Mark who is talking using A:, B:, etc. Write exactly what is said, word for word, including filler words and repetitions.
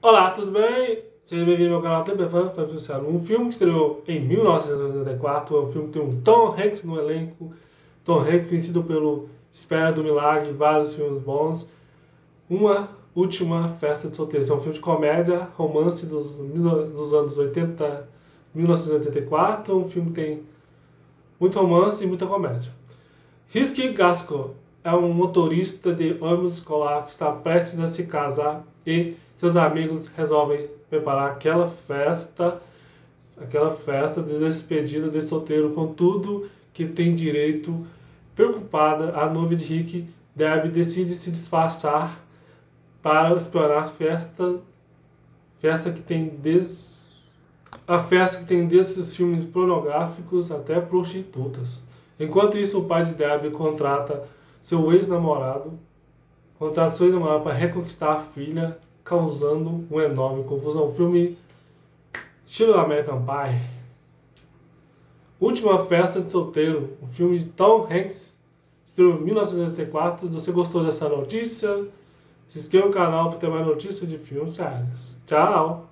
A: Olá, tudo bem? Seja bem-vindo ao canal T P Fan. Foi anunciado um filme que estreou em mil novecentos e oitenta e quatro. É um filme que tem um Tom Hanks no elenco. Tom Hanks, conhecido pelo Espera do Milagre e vários filmes bons. Uma Última Festa de Solteiro. É um filme de comédia, romance dos, dos anos oitenta, mil novecentos e oitenta e quatro. Um filme que tem muito romance e muita comédia. Risky Gaskell é um motorista de ônibus escolar que está prestes a se casar e seus amigos resolvem preparar aquela festa, aquela festa de despedida de solteiro com tudo que tem direito. Preocupada, a noiva de Rick, Debbie, decide se disfarçar para explorar a festa, festa que tem des... a festa que tem desses filmes pornográficos até prostitutas. Enquanto isso, o pai de Debbie contrata seu ex-namorado, contrata seu ex-namorado para reconquistar a filha, causando uma enorme confusão. Um filme estilo American Pie. Última Festa de Solteiro, um filme de Tom Hanks, estreou em mil novecentos e oitenta e quatro. Se você gostou dessa notícia, se inscreva no canal para ter mais notícias de filmes reais. Tchau!